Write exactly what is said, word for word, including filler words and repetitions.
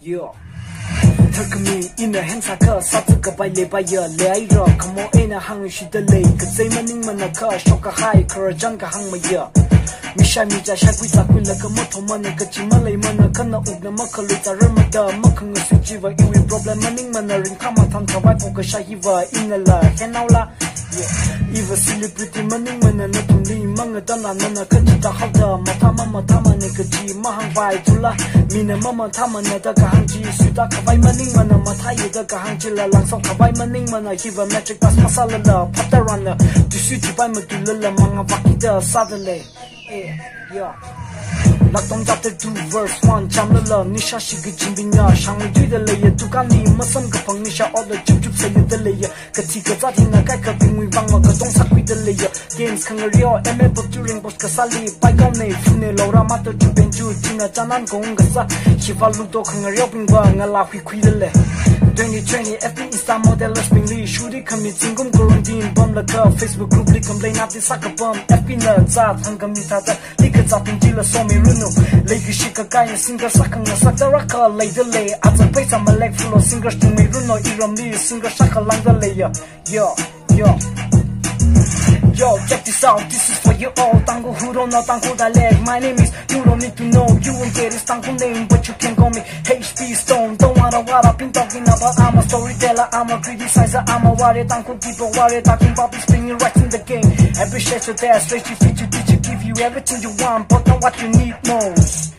Yo. Take me in a hands I cut, Satka by lay by your lay rock. Come on in a hang she the lake. Say maning manaka, shock a high, Kurajanga hang my year. Misha Mija Shakwita Kulaka Motomana Kachimale Manakana Ugna Makaluta Ramada Makanga Sujiva Iwi problem maning manarin Kamatan Kawapoka Shahiva Inala Henaula. Eva celebrity maning mananatuli Mangadana Nana Kajita Hada Matama Matama Nekaji Mahang Vai Tula Mina Mama Tamana Dakahanji Sudaka Vai Maning Mana Mataya Dakahanjila Langsong Kabai Maning Mana Hiva Magic Pass Masala Patarana Disuti Vai Madula Manga Vakida Suddenly. Yeah, yeah. Lakdong chapter two verse one Chamlala Nisha Shigi Jimbinya Shangmi do the layer Tukani Masam Kapang Nisha all the chup chup say the layer Katika Zatina Kaika Pingwi Bangma Katong Sakwi the layer Games Kangario Eme Poturing Bosch Kasali Paikone Fune Laura Mato Jubenju Tina Janan Kongasa Shiva Ludo Kangario Pingwa Ngala Hui Kui the le twenty twenty F B Insta modelers Pingli Shuri Kami Tingum Quarantine Bum Laka Facebook group Li Complain Ati Saka Bum F B Na Zat Hangamita Lika Zapin Jila Somi Runo Lagi Shika Kaya Singer Sakanga Sakaraka Lay the lay At the base I'm a leg full of singers to me Runo Iram Lee Singer Shaka Lang the layer. Yo, yo. Yo, check this out, this is for you all. Tango who don't know Tango that leg. My name is, you don't need to know. You won't get this Tango name, but you can call me H P Stone. Don't wanna what I've been talking about. I'm a storyteller, I'm a criticizer, I'm a warrior. Tango people warrior, talking about this spinning right in the game. Every shit you there, straight you feature, teacher, give you everything you want, but not what you need most.